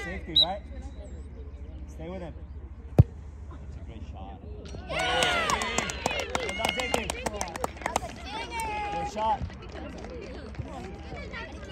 safety, right? Stay with him. That's a great shot. Well done, safety. Good shot.